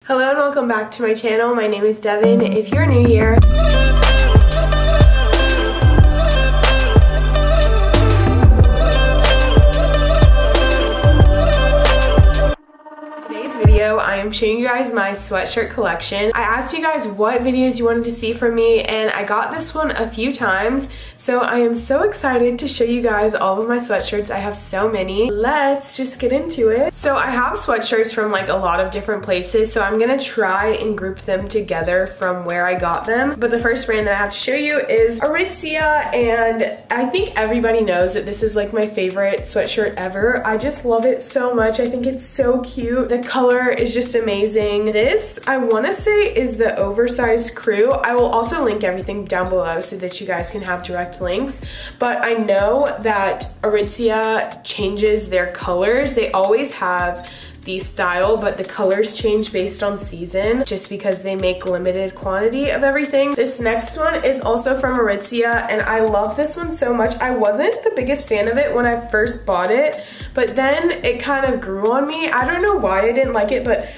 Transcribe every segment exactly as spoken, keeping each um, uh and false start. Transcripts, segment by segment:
Hello and welcome back to my channel. My name is Devin. If you're new here, I am showing you guys my sweatshirt collection. I asked you guys what videos you wanted to see from me and I got this one a few times, so I am so excited to show you guys all of my sweatshirts. I have so many. Let's just get into it. So I have sweatshirts from like a lot of different places, so I'm gonna try and group them together from where I got them. But the first brand that I have to show you is Aritzia, and I think everybody knows that this is like my favorite sweatshirt ever. I just love it so much. I think it's so cute. The color is just amazing. This, I want to say, is the oversized crew. I will also link everything down below so that you guys can have direct links. But I know that Aritzia changes their colors. They always have the style, but the colors change based on season just because they make limited quantity of everything. This next one is also from Aritzia and I love this one so much. I wasn't the biggest fan of it when I first bought it, but then it kind of grew on me. I don't know why I didn't like it, but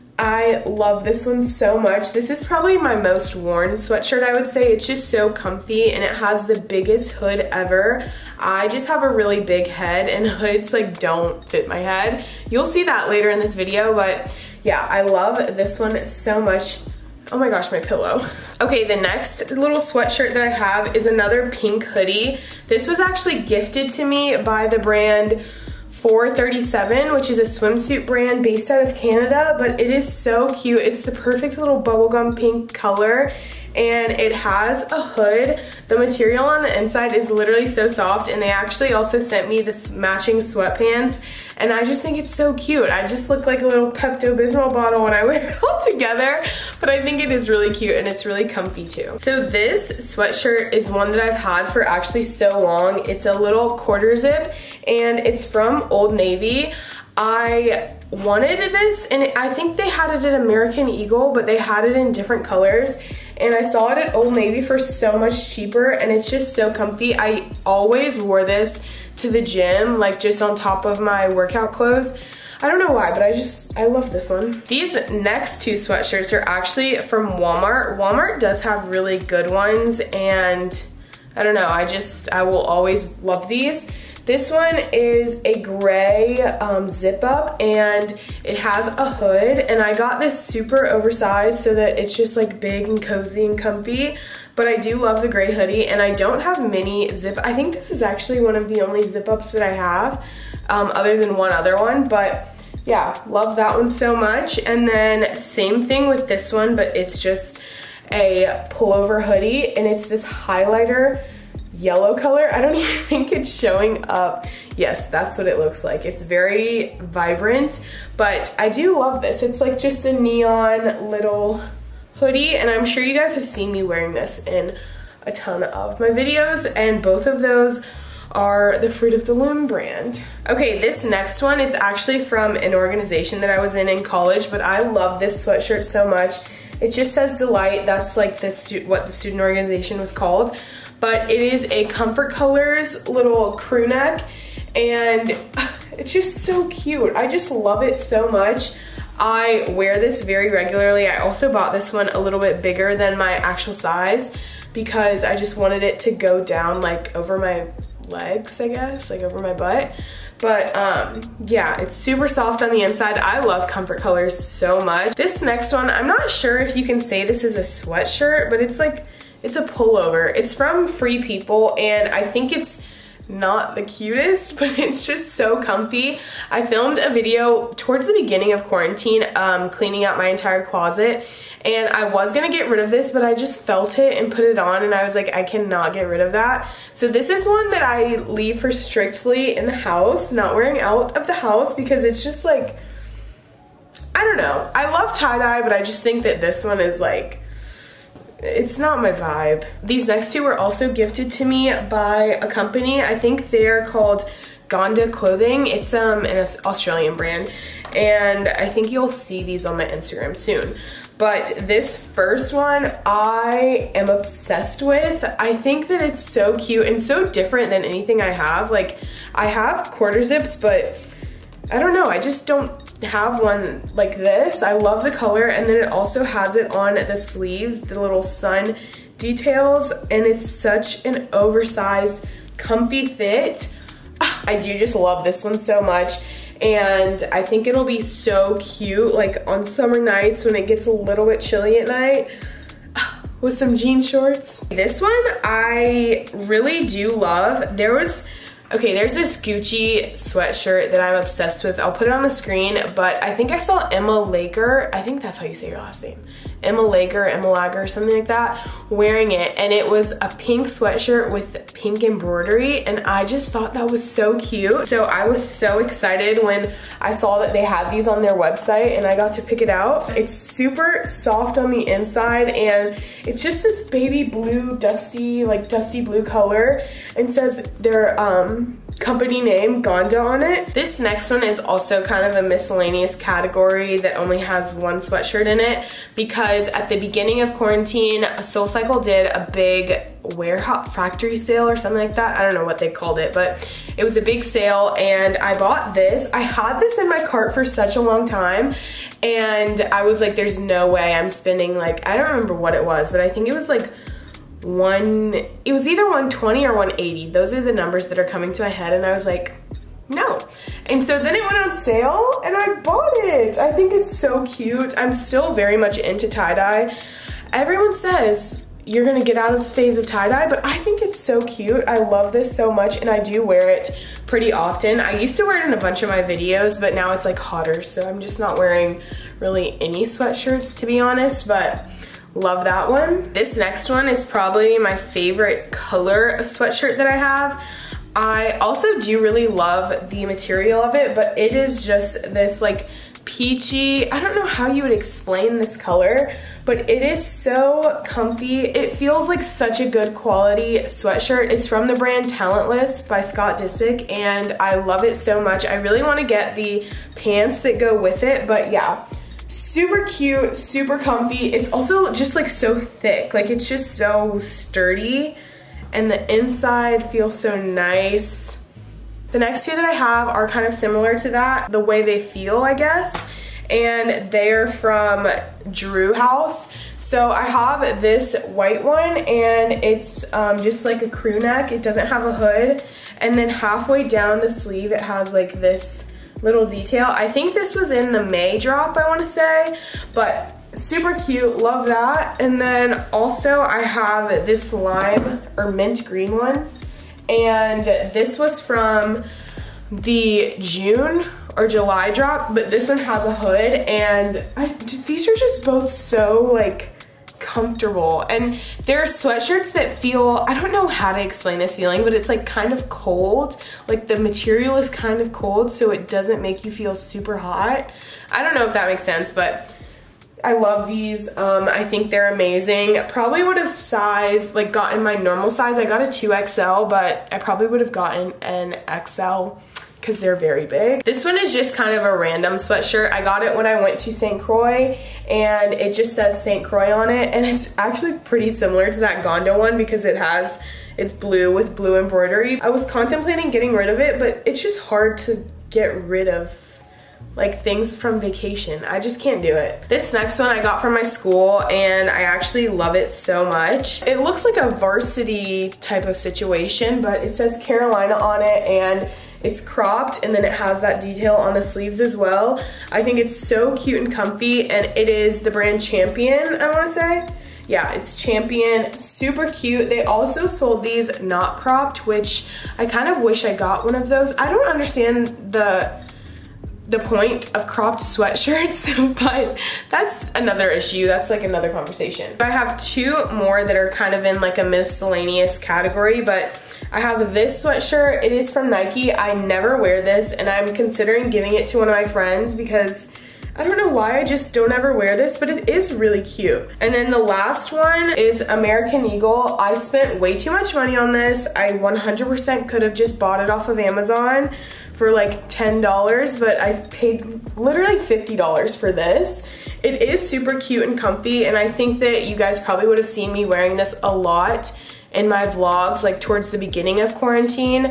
I love this one so much. This is probably my most worn sweatshirt, I would say. It's just so comfy and it has the biggest hood ever. I just have a really big head and hoods like don't fit my head. You'll see that later in this video, but yeah, I love this one so much. Oh my gosh, my pillow. Okay, the next little sweatshirt that I have is another pink hoodie. This was actually gifted to me by the brand four thirty-seven, which is a swimsuit brand based out of Canada, but it is so cute. It's the perfect little bubblegum pink color and it has a hood. The material on the inside is literally so soft, and they actually also sent me this matching sweatpants and I just think it's so cute. I just look like a little Pepto-Bismol bottle when I wear it all together, but I think it is really cute and it's really comfy too. So this sweatshirt is one that I've had for actually so long. It's a little quarter zip and it's from Old Navy. I wanted this and I think they had it at American Eagle, but they had it in different colors. And I saw it at Old Navy for so much cheaper and it's just so comfy. I always wore this to the gym, like just on top of my workout clothes. I don't know why, but I just, I love this one. These next two sweatshirts are actually from Walmart. Walmart does have really good ones and I don't know, I just, I will always love these. This one is a gray um, zip up and it has a hood, and I got this super oversized so that it's just like big and cozy and comfy, but I do love the gray hoodie and I don't have many zip. I think this is actually one of the only zip ups that I have um, other than one other one, but yeah, love that one so much. And then same thing with this one, but it's just a pullover hoodie and it's this highlighter yellow color. I don't even think it's showing up. Yes, that's what it looks like. It's very vibrant, but I do love this. It's like just a neon little hoodie, and I'm sure you guys have seen me wearing this in a ton of my videos, and both of those are the Fruit of the Loom brand. Okay, this next one, it's actually from an organization that I was in in college, but I love this sweatshirt so much. It just says Delight. That's like the what the student organization was called. But it is a Comfort Colors little crew neck and it's just so cute. I just love it so much. I wear this very regularly. I also bought this one a little bit bigger than my actual size because I just wanted it to go down like over my legs, I guess, like over my butt. But um, yeah, it's super soft on the inside. I love Comfort Colors so much. This next one, I'm not sure if you can say this is a sweatshirt, but it's like, it's a pullover. It's from Free People and I think it's not the cutest, but it's just so comfy. I filmed a video towards the beginning of quarantine um, cleaning out my entire closet, and I was gonna get rid of this, but I just felt it and put it on and I was like, I cannot get rid of that. So this is one that I leave for strictly in the house, not wearing out of the house, because it's just like, I don't know. I love tie-dye, but I just think that this one is like, it's not my vibe. These next two were also gifted to me by a company. I think they're called Gonda Clothing. It's um an Australian brand, and I think you'll see these on my Instagram soon. But this first one I am obsessed with. I think that it's so cute and so different than anything I have. Like, I have quarter zips, but I don't know, I just don't have one like this. I love the color, and then it also has it on the sleeves, the little sun details, and it's such an oversized, comfy fit. I do just love this one so much, and I think it'll be so cute like on summer nights when it gets a little bit chilly at night with some jean shorts. This one I really do love. There was Okay, there's this Gucci sweatshirt that I'm obsessed with. I'll put it on the screen, but I think I saw Emma Lager, I think that's how you say your last name, Emma Lager, Emma Lager, something like that, wearing it, and it was a pink sweatshirt with pink embroidery, and I just thought that was so cute. So I was so excited when I saw that they had these on their website, and I got to pick it out. It's super soft on the inside, and it's just this baby blue, dusty, like dusty blue color, and says their um, company name, Gonda, on it. This next one is also kind of a miscellaneous category that only has one sweatshirt in it, because at the beginning of quarantine, SoulCycle did a big warehouse factory sale or something like that. I don't know what they called it, but it was a big sale, and I bought this. I had this in my cart for such a long time, and I was like, there's no way I'm spending, like, I don't remember what it was, but I think it was like one, it was either one twenty or one eighty. Those are the numbers that are coming to my head, and I was like, no. And so then it went on sale and I bought it. I think it's so cute. I'm still very much into tie-dye. Everyone says you're gonna get out of the phase of tie-dye, but I think it's so cute. I love this so much, and I do wear it pretty often. I used to wear it in a bunch of my videos, but now it's like hotter, so I'm just not wearing really any sweatshirts, to be honest, but love that one. This next one is probably my favorite color of sweatshirt that I have. I also do really love the material of it, but it is just this like peachy, I don't know how you would explain this color, but it is so comfy. It feels like such a good quality sweatshirt. It's from the brand Talentless by Scott Disick, and I love it so much. I really want to get the pants that go with it, but yeah. Super cute, super comfy. It's also just like so thick, like it's just so sturdy, and the inside feels so nice. The next two that I have are kind of similar to that, the way they feel, I guess, and they're from Drew House. So I have this white one, and it's um, just like a crew neck. It doesn't have a hood, and then halfway down the sleeve it has like this little detail. I think this was in the May drop, I want to say, but super cute, love that. And then also I have this lime or mint green one, and this was from the June or July drop, but this one has a hood, and I just, these are just both so like comfortable, and there are sweatshirts that feel, I don't know how to explain this feeling, but it's like kind of cold, like the material is kind of cold, so it doesn't make you feel super hot. I don't know if that makes sense, but I love these. um I think they're amazing. Probably would have size like gotten my normal size. I got a two X L, but I probably would have gotten an X L because they're very big. This one is just kind of a random sweatshirt. I got it when I went to Saint Croix, and it just says Saint Croix on it, and it's actually pretty similar to that Gonda one because it has, it's blue with blue embroidery. I was contemplating getting rid of it, but it's just hard to get rid of like things from vacation. I just can't do it. This next one I got from my school, and I actually love it so much. It looks like a varsity type of situation, but it says Carolina on it, and it's cropped, and then it has that detail on the sleeves as well. I think it's so cute and comfy, and it is the brand Champion, I wanna say. Yeah, it's Champion, super cute. They also sold these not cropped, which I kind of wish I got one of those. I don't understand the the point of cropped sweatshirts, but that's another issue. That's like another conversation. I have two more that are kind of in like a miscellaneous category, but I have this sweatshirt. It is from Nike. I never wear this, and I'm considering giving it to one of my friends because I don't know why, I just don't ever wear this, but it is really cute. And then the last one is American Eagle. I spent way too much money on this. I one hundred percent could have just bought it off of Amazon for like ten dollars, but I paid literally fifty dollars for this. It is super cute and comfy, and I think that you guys probably would have seen me wearing this a lot in my vlogs, like towards the beginning of quarantine.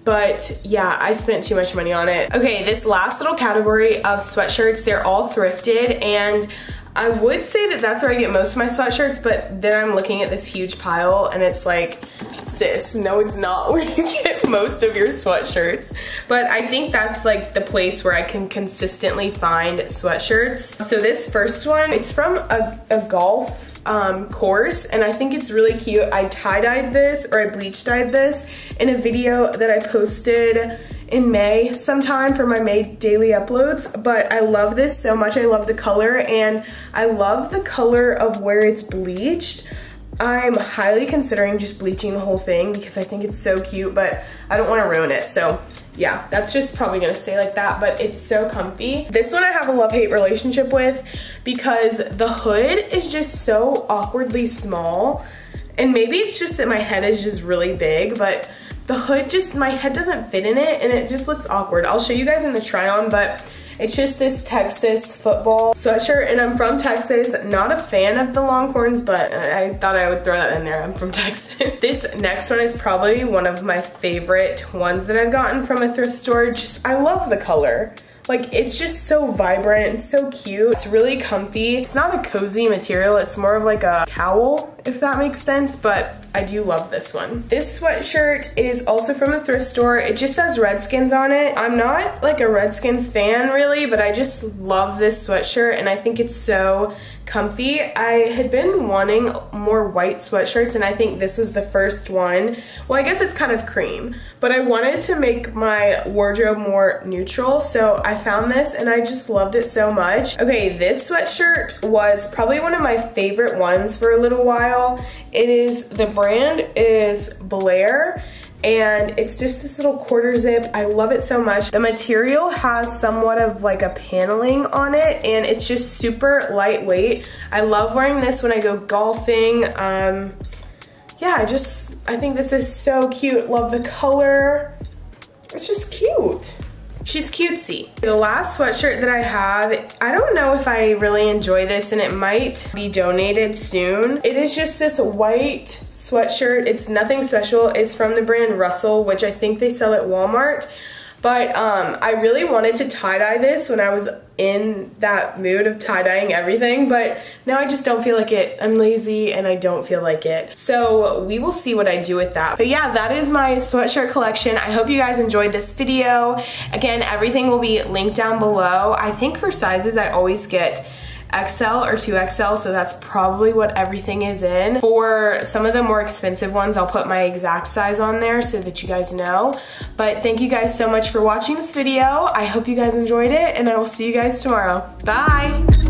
But yeah, I spent too much money on it. Okay, this last little category of sweatshirts, they're all thrifted, and I would say that that's where I get most of my sweatshirts, but then I'm looking at this huge pile and it's like, sis, no it's not where you get most of your sweatshirts. But I think that's like the place where I can consistently find sweatshirts. So this first one, it's from a, a golf um, course, and I think it's really cute. I tie-dyed this, or I bleach dyed this in a video that I posted in May sometime for my May daily uploads, but I love this so much. I love the color, and I love the color of where it's bleached. I'm highly considering just bleaching the whole thing because I think it's so cute, but I don't want to ruin it. So yeah, that's just probably gonna stay like that, but it's so comfy. This one I have a love-hate relationship with because the hood is just so awkwardly small, and maybe it's just that my head is just really big, but the hood just, my head doesn't fit in it and it just looks awkward. I'll show you guys in the try on, but it's just this Texas football sweatshirt, and I'm from Texas. Not a fan of the Longhorns, but I thought I would throw that in there. I'm from Texas. This next one is probably one of my favorite ones that I've gotten from a thrift store. Just, I love the color. Like, it's just so vibrant and so cute. It's really comfy. It's not a cozy material. It's more of like a towel, if that makes sense, but I do love this one. This sweatshirt is also from a thrift store. It just has Redskins on it. I'm not like a Redskins fan really, but I just love this sweatshirt and I think it's so comfy. I had been wanting more white sweatshirts and I think this was the first one. Well, I guess it's kind of cream, but I wanted to make my wardrobe more neutral, so I found this and I just loved it so much. Okay, this sweatshirt was probably one of my favorite ones for a little while. It is, the brand is Blair, and it's just this little quarter zip. I love it so much. The material has somewhat of like a paneling on it, and it's just super lightweight. I love wearing this when I go golfing. Um, yeah, I just, I think this is so cute. Love the color. It's just cute. She's cutesy. The last sweatshirt that I have, I don't know if I really enjoy this and it might be donated soon. It is just this white sweatshirt. It's nothing special. It's from the brand Russell, which I think they sell at Walmart. But um, I really wanted to tie-dye this when I was in that mood of tie-dyeing everything, but now I just don't feel like it. I'm lazy and I don't feel like it. So we will see what I do with that. But yeah, that is my sweatshirt collection. I hope you guys enjoyed this video. Again, everything will be linked down below. I think for sizes, I always get X L or two X L, so that's probably what everything is in. For some of the more expensive ones, I'll put my exact size on there so that you guys know. But thank you guys so much for watching this video. I hope you guys enjoyed it, and I will see you guys tomorrow. Bye!